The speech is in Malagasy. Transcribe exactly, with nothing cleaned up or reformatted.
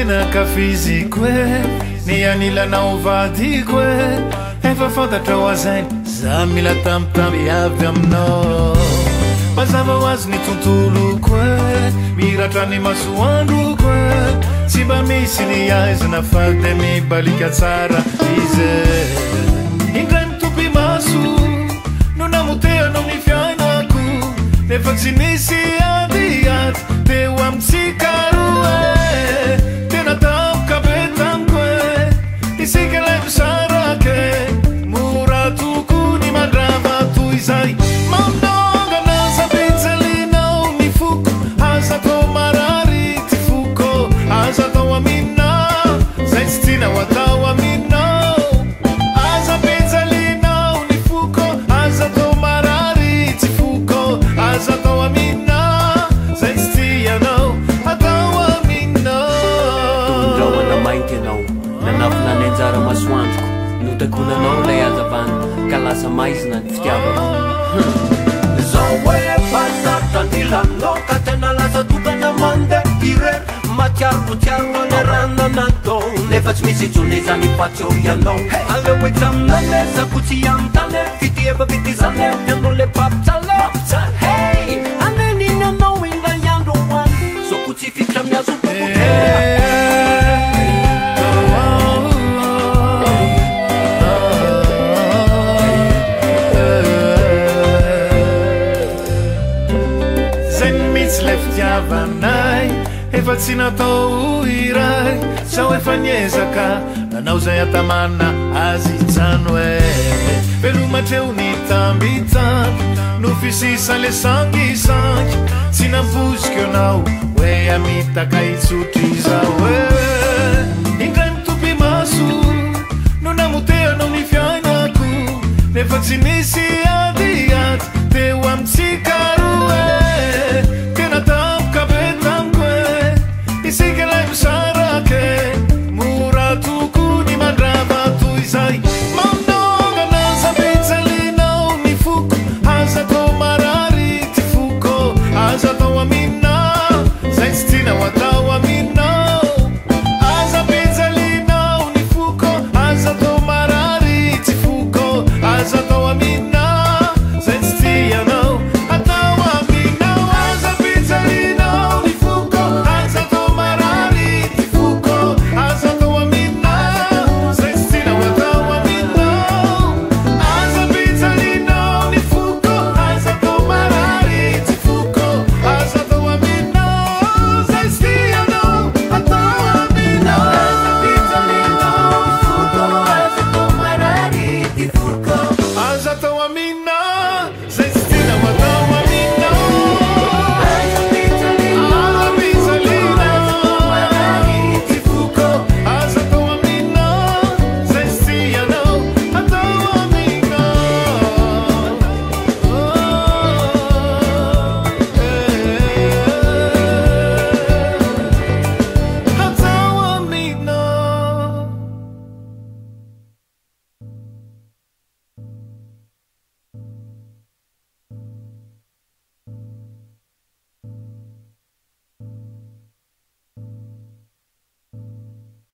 menaka fiziko e ny anilanao vadiko e efa fantatra ho azainy za mila tambitamby avy aminao mazava ho azy ny tontoloko e miratra ny masoandroko e tsy mba misy ny aizina fa de mibalika tsara izy indray mitomby maso no namotehanao ny fiainako nefa tsy nisy adiady teo amitsika roa e tena taoka be tamiko e isika lay misaraka e mora tokony mandrava toy izay maonongana sabetsalinao ny foko aza tao marary ty foko aza tao amina zay tsy tianao atao aminao aza betsalinao ny foko aza tao marary ty foko aza tao amina zay tsy tianao atao aminao tondraona mainty anao nanavina ny anjara masoandroko notakonanao lay azavana ka lasa maizina ny fitiavako zao hoe fanaritra ny lanao ka tena lasa tokana mandeha irery matiarotiarona ny rana natao nefa tsy misy itsony zany fatseo ianao aleo etsaminanezako tsy amintany vity efa vity zany tiandro le papitsala hey aneniny anao indray andro hoany soko tsy fitra miazo fitiavanay efa tsy natao iray sao efa niezaka nanao zay atamana azy jano e velomatreo ny tambitamby no fisisa le sangisangy tsy nampoziko anao hoe amitaka itsotry zao e